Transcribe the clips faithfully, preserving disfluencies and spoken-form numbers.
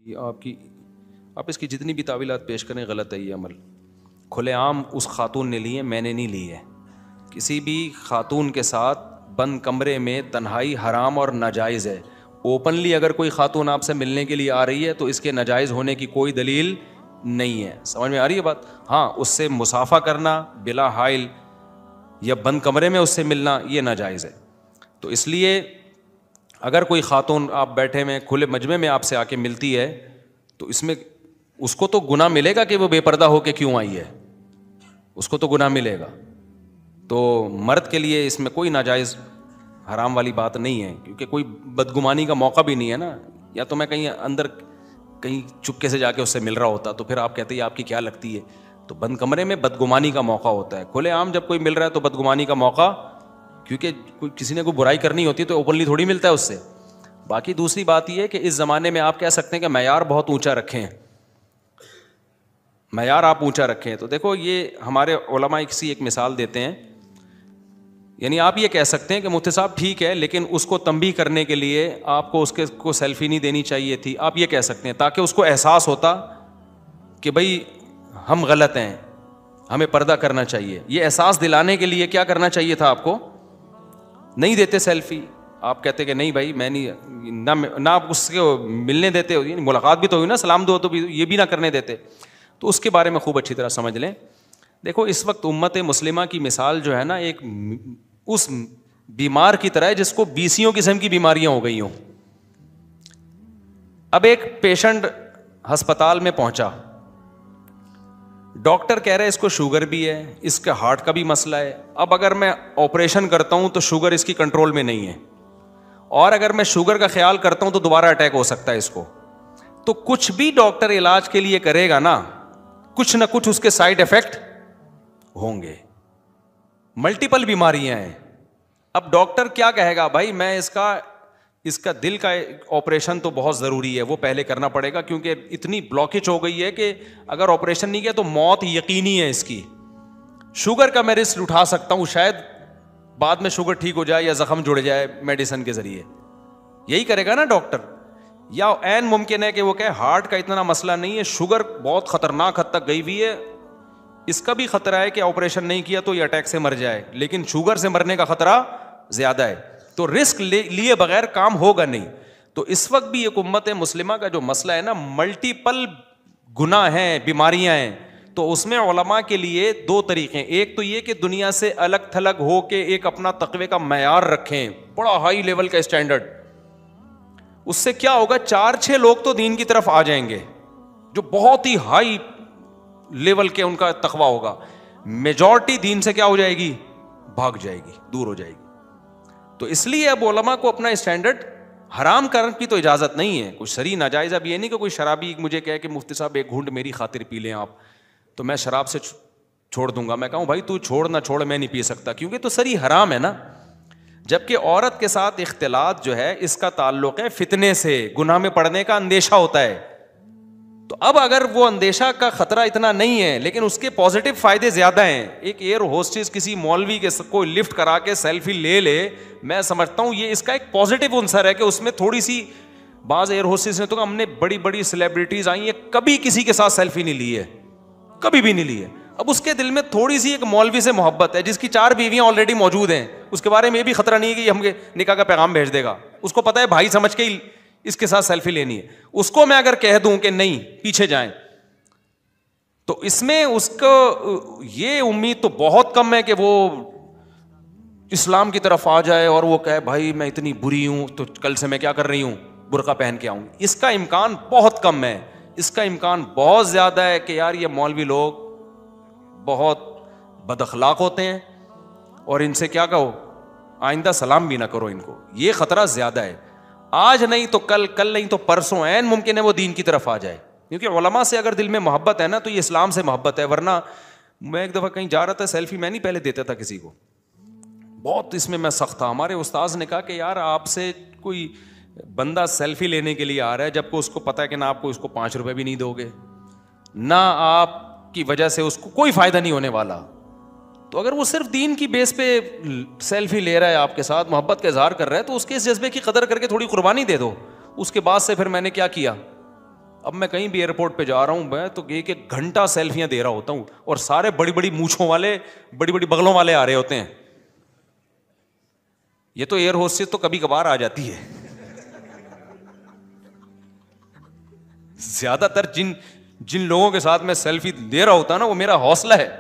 یہ آپ کی آپ اس کی جتنی بھی تعویلات پیش کریں غلط ہے. یہ عمل کھلے عام اس خاتون نے لی ہے, میں نے نہیں لی ہے. کسی بھی خاتون کے ساتھ بند کمرے میں تنہائی حرام اور ناجائز ہے. اوپنلی اگر کوئی خاتون آپ سے ملنے کے لیے آ رہی ہے تو اس کے ناجائز ہونے کی کوئی دلیل نہیں ہے. سمجھ میں آ رہی ہے بات؟ ہاں, اس سے مصافحہ کرنا بلا حائل یا بند کمرے میں اس سے ملنا یہ ناجائز ہے. تو اس لیے اگر کوئی خاتون آپ بیٹھے میں کھلے مجمع میں آپ سے آ کے ملتی ہے تو اس میں اس کو تو گناہ ملے گا کہ وہ بے پردہ ہو کے کیوں آئی ہے, اس کو تو گناہ ملے گا. تو مرد کے لیے اس میں کوئی ناجائز حرام والی بات نہیں ہے, کیونکہ کوئی بدگمانی کا موقع بھی نہیں ہے نا. یا تو میں کہیں اندر کہیں چپکے سے جا کے اس سے مل رہا ہوتا تو پھر آپ کہتے ہیں آپ کی کیا لگتی ہے. تو بند کمرے میں بدگمانی کا موقع ہوتا ہے. کھلے عام جب کوئی مل رہا ہے تو بدگمانی کا موقع, کیونکہ کوئی کسی نے کوئی برائی کرنی ہوتی ہے تو اوپنلی تھوڑی ملتا ہے اس سے. باقی دوسری بات یہ ہے کہ اس زمانے میں آپ کہہ سکتے ہیں کہ معیار بہت اونچا رکھے ہیں, معیار آپ اونچا رکھیں. تو دیکھو یہ ہمارے علماء کسی ایک مثال دیتے ہیں, یعنی آپ یہ کہہ سکتے ہیں کہ مفتی صاحب ٹھیک ہے لیکن اس کو تنبیہ کرنے کے لیے آپ کو اس کے کو سیلفی نہیں دینی چاہیے تھی. آپ یہ کہہ سکتے ہیں تاکہ اس کو احساس ہوتا کہ بھائی ہم غلط ہیں, ہمیں پردہ کرنا چاہیے. یہ احساس دلانے کے لیے کیا کرنا چاہیے تھا آپ کو؟ نہیں دیتے سیلفی. آپ کہتے کہ نہیں بھائی میں نہیں, نہ نہ اس کو ملنے دیتے, ملاقات بھی تو ہوئی نا, سلام دو تو بھی یہ بھی نہ کرنے دیتے. تو اس کے بارے میں خوب اچھی طرح سمجھ لیں. دیکھو اس وقت امت مسلمہ کی مثال جو ہے نا ایک اس بیمار کی طرح ہے جس کو بیسیوں قسم کی بیماریاں ہو گئی ہوں. اب ایک پیشنٹ ہسپتال میں پہنچا, ڈاکٹر کہہ رہے اس کو شوگر بھی ہے, اس کے ہارٹ کا بھی مسئلہ ہے. اب اگر میں آپریشن کرتا ہوں تو شوگر اس کی کنٹرول میں نہیں ہے, اور اگر میں شوگر کا خیال کرتا ہوں تو دوبارہ اٹیک ہو سکتا ہے اس کو. تو کچھ بھی ڈاکٹر علاج کے لیے کرے گا نا, کچھ نہ کچھ اس کے سائیڈ افیکٹ ہوں گے. ملٹیپل بیماریاں ہیں. اب ڈاکٹر کیا کہے گا, بھائی میں اس کا اس کا دل کا آپریشن تو بہت ضروری ہے, وہ پہلے کرنا پڑے گا کیونکہ اتنی بلاکیج ہو گئی ہے کہ اگر آپریشن نہیں کیا تو موت یقینی ہے اس کی. شوگر کا میں رسک اٹھا سکتا ہوں, شاید بعد میں شوگر ٹھیک ہو جائے یا زخم جڑ جائے میڈیسن کے ذریعے. یہی کرے گا نا ڈاکٹر. یا عین ممکن ہے کہ وہ کہے ہارٹ کا اتنا مسئلہ نہیں ہے, شوگر بہت خطرناک حد تک گئی ہوئی ہے, اس کا بھی خطرہ ہے کہ آپریشن نہیں کیا تو یہ اٹیک سے مر جائے, لیکن شوگر سے مرنے کا خطرہ زیادہ ہے. تو رسک لیے بغیر کام ہوگا نہیں. تو اس وقت بھی ایک امت مسلمہ کا جو مسئلہ ہے نا, ملٹیپل گناہ ہیں, بیماریاں ہیں. تو اس میں علماء کے لیے دو طریقے ہیں. ایک تو یہ کہ دنیا سے الگ تھلگ ہو کے ایک اپنا تقوی کا معیار رکھیں, بڑا ہائی لیول کا اسٹینڈرڈ. اس سے کیا ہوگا, چار چھ لوگ تو دین کی طرف آ جائیں گے جو بہت ہی ہائی لیول کے ان کا تقوی ہوگا. میجورٹی دین سے کیا ہو جائے گی, بھاگ جائے گی, دور ہو جائے گی. تو اس لیے اب علماء کو اپنا اسٹینڈرڈ حرام کرنے کی تو اجازت نہیں ہے, کچھ شرعی ناجائز. اب یہ نہیں کہ کوئی شرابی مجھے کہے کہ مفتی صاحب ایک گھونٹ میری خاطر پی لیں آپ, تو میں شراب سے چھوڑ دوں گا. میں کہوں بھائی تو چھوڑ نہ چھوڑ, میں نہیں پی سکتا, کیونکہ تو سری حرام ہے نا. جبکہ عورت کے ساتھ اختلاط جو ہے اس کا تعلق ہے فتنے سے, گناہ میں پڑنے کا اندیشہ ہوتا ہے. تو اب اگر وہ اندیشہ کا خطرہ اتنا نہیں ہے لیکن اس کے پازیٹیو فائدے زیادہ ہیں. ایک ایئر ہوسٹس کسی مولوی کے کو لفٹ کرا کے سیلفی لے لے, میں سمجھتا ہوں یہ اس کا ایک پازیٹیو عنصر ہے کہ اس میں تھوڑی سی, بعض ایئر ہوسٹس نے تو ہم نے بڑی بڑی سیلیبریٹیز آئی ہیں کبھی کسی کے ساتھ سیلفی نہیں لی ہے, کبھی بھی نہیں لی ہے. اب اس کے دل میں تھوڑی سی ایک مولوی سے محبت ہے جس کی چار بیویاں آلریڈی موجود ہیں, اس کے بارے میں یہ بھی خطرہ نہیں ہے کہ ہم نکاح کا پیغام بھیج دے گا. اس کو پتا ہے بھائی سمجھ کے ہی اس کے ساتھ سیلفی لینی ہے. اس کو میں اگر کہہ دوں کہ نہیں پیچھے جائیں, تو اس میں اس کو یہ امید تو بہت کم ہے کہ وہ اسلام کی طرف آ جائے اور وہ کہے بھائی میں اتنی بری ہوں تو کل سے میں کیا کر رہی ہوں, برقع پہن کے آؤں. اس کا امکان بہت کم ہے. اس کا امکان بہت زیادہ ہے کہ یار یہ مولوی لوگ بہت بد اخلاق ہوتے ہیں اور ان سے کیا کہو, آئندہ سلام بھی نہ کرو ان کو. یہ خطرہ زیادہ ہے. آج نہیں تو کل, کل نہیں تو پرسوں عین ممکن ہے وہ دین کی طرف آ جائے, کیونکہ علماء سے اگر دل میں محبت ہے نا تو یہ اسلام سے محبت ہے. ورنہ میں ایک دفعہ کہیں جا رہا تھا, سیلفی میں نہیں پہلے دیتا تھا کسی کو, بہت اس میں میں سخت تھا. ہمارے استاذ نے کہا کہ یار آپ سے کوئی بندہ سیلفی لینے کے لیے آ رہا ہے جب کہ اس کو پتا ہے کہ نہ آپ کو اس کو پانچ روپے بھی نہیں دو گے, نہ آپ کی وجہ سے اس کو کوئی فائدہ نہیں ہونے والا. تو اگر وہ صرف دین کی بیس پہ سیلفی لے رہا ہے, آپ کے ساتھ محبت کا اظہار کر رہا ہے, تو اس کے اس جذبے کی قدر کر کے تھوڑی قربانی دے دو. اس کے بعد سے پھر میں نے کیا کیا, اب میں کہیں بھی ایئرپورٹ پہ جا رہا ہوں میں تو ایک ایک گھنٹہ سیلفیاں دے رہا ہوتا ہوں, اور سارے بڑی بڑی مونچھوں والے بڑی بڑی بغلوں والے آ رہے ہوتے ہیں. یہ تو ایئر ہوسٹس تو کبھی کبھار آ جاتی ہے, زیادہ تر جن جن لوگوں کے ساتھ میں سیلفی دے رہا ہوتا نا وہ میرا حوصلہ ہے.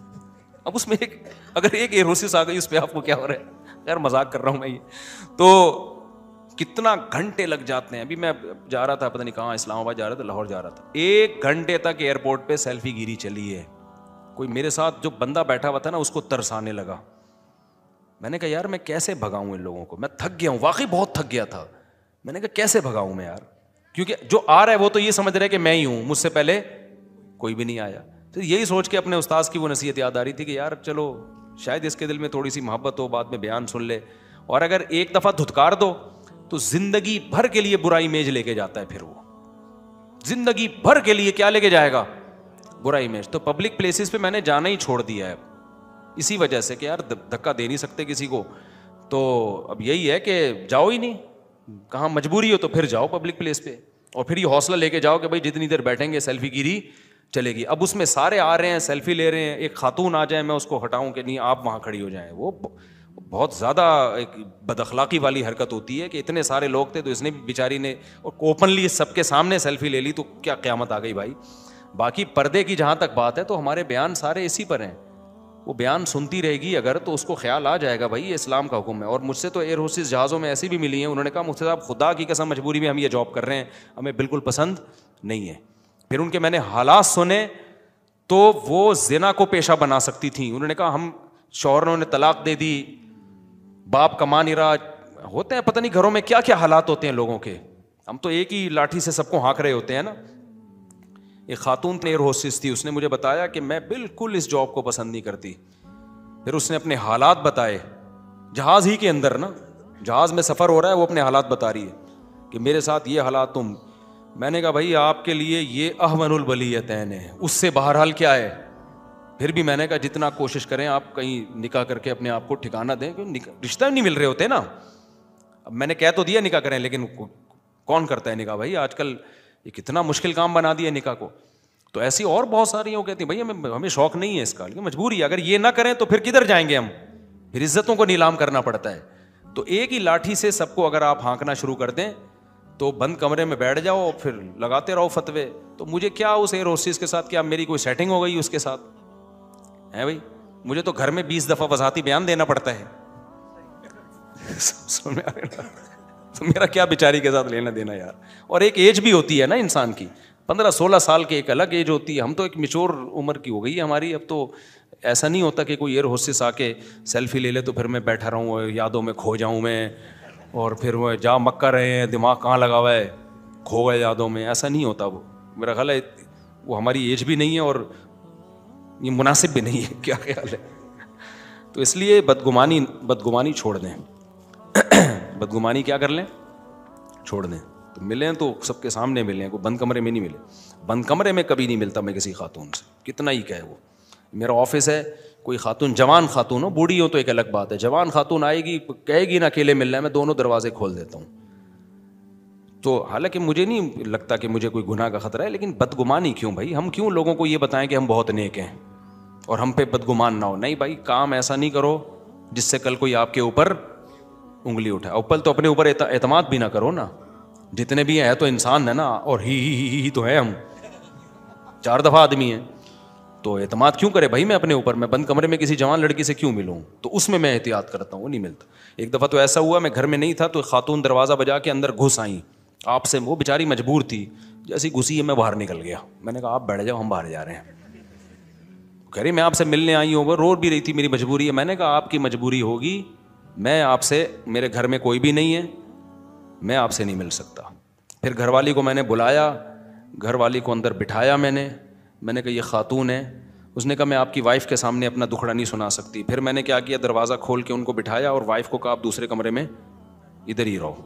اب اس میں ایک اگر ایک ایئر ہوسٹس آ گئی اس پہ آپ کو کیا ہو رہا ہے؟ خیر مذاق کر رہا ہوں میں. یہ تو کتنا گھنٹے لگ جاتے ہیں. ابھی میں جا رہا تھا پتہ نہیں کہاں, اسلام آباد جا رہا تھا, لاہور جا رہا تھا, ایک گھنٹے تک ایئرپورٹ پہ سیلفی گیری چلی ہے. کوئی میرے ساتھ جو بندہ بیٹھا ہوا تھا نا اس کو ترس آنے لگا. میں نے کہا یار میں کیسے بھگاؤں ان لوگوں کو, میں تھک گیا ہوں, واقعی بہت تھک گیا تھا. میں نے کہا کیسے بھگاؤں میں یار, کیونکہ جو آ رہا ہے وہ تو یہ سمجھ رہا ہے کہ میں ہی ہوں, مجھ سے پہلے کوئی بھی نہیں آیا. تو یہی سوچ کے اپنے استاذ کی وہ نصیحت یاد آ رہی تھی کہ یار چلو شاید اس کے دل میں تھوڑی سی محبت ہو, بعد میں بیان سن لے. اور اگر ایک دفعہ دھتکار دو تو زندگی بھر کے لیے برا امیج لے کے جاتا ہے. پھر وہ زندگی بھر کے لیے کیا لے کے جائے گا؟ برا امیج. تو پبلک پلیسز پہ میں نے جانا ہی چھوڑ دیا ہے اسی وجہ سے کہ یار دھکا دے نہیں سکتے کسی کو. تو اب یہی ہے کہ جاؤ ہی نہیں, کہاں مجبوری ہو تو پھر جاؤ پبلک پلیس پہ, اور پھر یہ حوصلہ لے کے جاؤ کہ بھائی جتنی دیر بیٹھیں گے سیلفی گیری چلے گی. اب اس میں سارے آ رہے ہیں سیلفی لے رہے ہیں, ایک خاتون آ جائے میں اس کو ہٹاؤں کہ نہیں آپ وہاں کھڑی ہو جائیں, وہ بہت زیادہ ایک بد اخلاقی والی حرکت ہوتی ہے کہ اتنے سارے لوگ تھے تو اس نے بیچاری نے اوپنلی سب کے سامنے سیلفی لے لی, تو کیا قیامت آ گئی بھائی. باقی پردے کی جہاں تک بات ہے تو ہمارے بیان سارے اسی پر ہیں. وہ بیان سنتی رہے گی اگر تو اس کو خیال آ جائے گا بھائی یہ اسلام کا حکم ہے. اور مجھ سے تو ایئر ہوسٹس جہازوں میں ایسی بھی ملی ہیں, انہوں نے کہا مفتی صاحب خدا کی قسم مجبوری میں ہم یہ جاب کر رہے ہیں, ہمیں بالکل پسند نہیں ہے. پھر ان کے میں نے حالات سنے تو وہ زنا کو پیشہ بنا سکتی تھیں. انہوں نے کہا ہم شوہروں نے طلاق دے دی, باپ کما نہیں رہا, ہوتے ہیں پتہ نہیں گھروں میں کیا کیا حالات ہوتے ہیں لوگوں کے, ہم تو ایک ہی لاٹھی سے سب کو ہانک رہے ہوتے ہیں نا. ایک خاتون ایئر ہوسٹس تھی, اس نے مجھے بتایا کہ میں بالکل اس جاب کو پسند نہیں کرتی. پھر اس نے اپنے حالات بتائے جہاز ہی کے اندر نا, جہاز میں سفر ہو رہا ہے, وہ اپنے حالات بتا رہی ہے کہ میرے ساتھ یہ حالات. تم میں نے کہا بھائی آپ کے لیے یہ احون البلیتین ہے, اس سے بہرحال کیا ہے. پھر بھی میں نے کہا جتنا کوشش کریں آپ کہیں نکاح کر کے اپنے آپ کو ٹھکانہ دیں, کیونکہ رشتہ نہیں مل رہے ہوتے نا. اب میں نے کہہ تو دیا نکاح کریں, لیکن کون کرتا ہے نکاح بھائی, آج کل یہ کتنا مشکل کام بنا دیا نکاح کو. تو ایسی اور بہت ساری وہ کہتی ہیں بھائی ہمیں ہمیں شوق نہیں ہے اس کا, لیکن مجبوری ہے, اگر یہ نہ کریں تو پھر کدھر جائیں گے ہم, پھر عزتوں کو نیلام کرنا پڑتا ہے. تو ایک ہی لاٹھی سے سب کو اگر آپ ہانکنا شروع کر دیں تو بند کمرے میں بیٹھ جاؤ, پھر لگاتے رہو فتوے. تو مجھے کیا اس ایئر ہوسٹس کے ساتھ, کیا میری کوئی سیٹنگ ہو گئی اس کے ساتھ ہے بھائی, مجھے تو گھر میں بیس دفعہ وضاحتی بیان دینا پڑتا ہے. تو میرا کیا بیچاری کے ساتھ لینا دینا یار. اور ایک ایج بھی ہوتی ہے نا انسان کی, پندرہ سولہ سال کی ایک الگ ایج ہوتی ہے. ہم تو ایک میچور عمر کی ہو گئی ہے ہماری, اب تو ایسا نہیں ہوتا کہ کوئی ایئر ہوسٹس آ کے سیلفی لے لے تو پھر میں بیٹھا رہوں یادوں میں کھو جاؤں میں, اور پھر وہ جا مکہ رہے ہیں دماغ کہاں لگا ہوا ہے, کھو گئے یادوں میں. ایسا نہیں ہوتا, وہ میرا خیال ہے وہ ہماری ایج بھی نہیں ہے اور یہ مناسب بھی نہیں ہے. کیا خیال ہے؟ تو اس لیے بدگمانی بدگمانی چھوڑ دیں, بدگمانی کیا کر لیں, چھوڑ دیں. تو ملیں تو سب کے سامنے ملیں, کوئی بند کمرے میں نہیں ملے. بند کمرے میں کبھی نہیں ملتا میں کسی خاتون سے, کتنا ہی کہے. وہ میرا آفس ہے, کوئی خاتون جوان خاتون ہو, بوڑھی ہو تو ایک الگ بات ہے. جوان خاتون آئے گی کہے گی نا اکیلے ملنا ہے, میں دونوں دروازے کھول دیتا ہوں. تو حالانکہ مجھے نہیں لگتا کہ مجھے کوئی گناہ کا خطرہ ہے, لیکن بدگمانی کیوں بھائی, ہم کیوں لوگوں کو یہ بتائیں کہ ہم بہت نیک ہیں اور ہم پہ بدگمان نہ ہو. نہیں بھائی, کام ایسا نہیں کرو جس سے کل کوئی آپ کے اوپر انگلی اٹھائے. اوپر تو اپنے اوپر اعتماد بھی نہ کرو نا, جتنے بھی ہیں تو انسان ہے نا, اور ہی ہی ہی ہی تو ہے, ہم چار دفعہ آدمی ہیں, تو اعتماد کیوں کرے بھائی میں اپنے اوپر. میں بند کمرے میں کسی جوان لڑکی سے کیوں ملوں, تو اس میں میں احتیاط کرتا ہوں, وہ نہیں ملتا. ایک دفعہ تو ایسا ہوا میں گھر میں نہیں تھا تو خاتون دروازہ بجا کے اندر گھس آئیں, آپ سے وہ بیچاری مجبور تھی, جیسی گھسی ہے میں باہر نکل گیا. میں نے کہا آپ بیٹھ جاؤ ہم باہر جا رہے ہیں. کہہ رہی میں آپ سے ملنے آئی ہوں, وہ رو بھی رہی تھی میری مجبوری ہے. میں نے کہا آپ کی مجبوری ہوگی, میں آپ سے, میرے گھر میں کوئی بھی نہیں ہے, میں آپ سے نہیں مل سکتا. پھر گھر والی کو میں نے بلایا, گھر والی کو اندر بٹھایا میں نے میں نے کہا یہ خاتون ہے. اس نے کہا میں آپ کی وائف کے سامنے اپنا دکھڑا نہیں سنا سکتی. پھر میں نے کیا کیا, دروازہ کھول کے ان کو بٹھایا اور وائف کو کہا آپ دوسرے کمرے میں ادھر ہی رہو.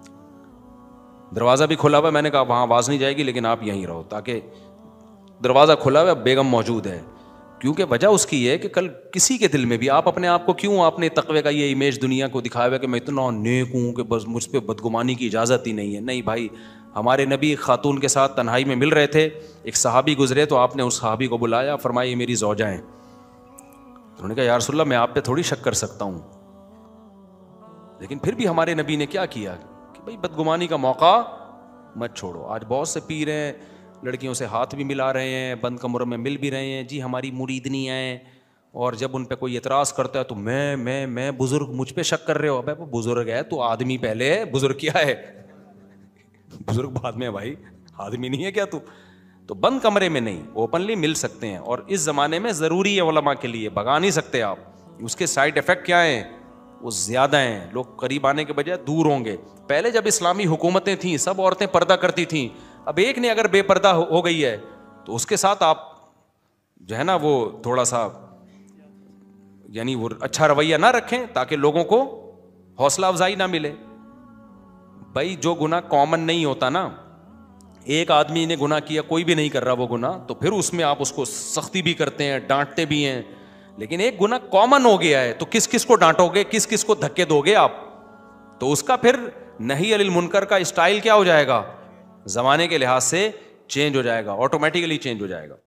دروازہ بھی کھلا ہوا, میں نے کہا وہاں آواز نہیں جائے گی لیکن آپ یہیں رہو, تاکہ دروازہ کھلا ہوا بیگم موجود ہے. کیونکہ وجہ اس کی یہ ہے کہ کل کسی کے دل میں بھی آپ اپنے آپ کو کیوں, آپ نے تقوی کا یہ امیج دنیا کو دکھایا ہوا کہ میں اتنا نیک ہوں کہ بس مجھ پہ بدگمانی کی اجازت ہی نہیں ہے. نہیں بھائی, ہمارے نبی خاتون کے ساتھ تنہائی میں مل رہے تھے, ایک صحابی گزرے تو آپ نے اس صحابی کو بلایا, فرمایا یہ میری زوجہ ہیں. انہوں نے کہا یا رسول اللہ میں آپ پہ تھوڑی شک کر سکتا ہوں, لیکن پھر بھی ہمارے نبی نے کیا کیا کہ بھائی بدگمانی کا موقع مت چھوڑو. آج بہت سے پیر ہیں, لڑکیوں سے ہاتھ بھی ملا رہے ہیں, بند کمروں میں مل بھی رہے ہیں, جی ہماری مریدنی ہیں, اور جب ان پہ کوئی اعتراض کرتا ہے تو میں میں میں بزرگ مجھ پہ شک کر رہے ہو. ابے وہ بزرگ ہے تو آدمی پہلے ہے, بزرگ کیا ہے, بزرگ بعد میں ہے بھائی, آدمی نہیں ہے کیا تو. تو بند کمرے میں نہیں, اوپنلی مل سکتے ہیں, اور اس زمانے میں ضروری ہے علماء کے لیے, بھگا نہیں سکتے آپ. اس کے سائڈ افیکٹ کیا ہیں, وہ زیادہ ہیں, لوگ قریب آنے کے بجائے دور ہوں گے. پہلے جب اسلامی حکومتیں تھیں سب عورتیں پردہ کرتی تھیں, اب ایک نے اگر بے پردہ ہو گئی ہے تو اس کے ساتھ آپ جو ہے نا وہ تھوڑا سا یعنی وہ اچھا رویہ نہ رکھیں تاکہ لوگوں کو حوصلہ افزائی نہ ملے. بھائی جو گناہ کامن نہیں ہوتا نا, ایک آدمی نے گناہ کیا کوئی بھی نہیں کر رہا وہ گناہ, تو پھر اس میں آپ اس کو سختی بھی کرتے ہیں, ڈانٹتے بھی ہیں. لیکن ایک گناہ کامن ہو گیا ہے تو کس کس کو ڈانٹو گے, کس کس کو دھکے دو گے آپ. تو اس کا پھر نہی عن المنکر کا اسٹائل کیا ہو جائے گا, زمانے کے لحاظ سے چینج ہو جائے گا, آٹومیٹیکلی چینج ہو جائے گا.